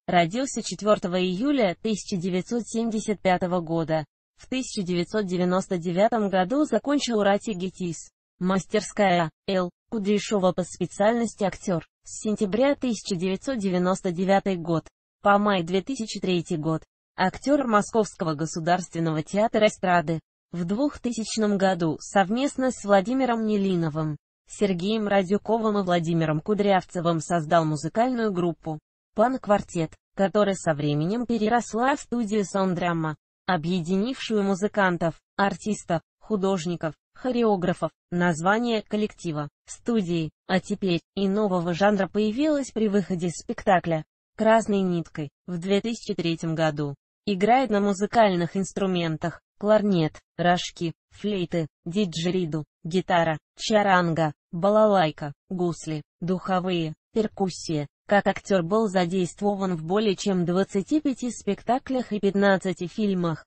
Родился 4 июля 1975 года. В 1999 году закончил РАТИ ГИТИС. Мастерская Л. Кудряшова по специальности актер. С сентября 1999 год по май 2003 год. Актер Московского государственного театра эстрады. В 2000 году совместно с Владимиром Нелиновым, Сергеем Радюковым и Владимиром Кудрявцевым создал музыкальную группу «Пан-квартет», которая со временем переросла в студию Sounddrama, объединившую музыкантов, артистов, художников, хореографов. Название коллектива, студии, а теперь и нового жанра появилось при выходе спектакля «Красной ниткой» в 2003 году. Играет на музыкальных инструментах: кларнет, рожки, флейты, диджериду, гитара, чаранга, балалайка, гусли, духовые, перкуссия. Как актер был задействован в более чем 25 спектаклях и 15 фильмах.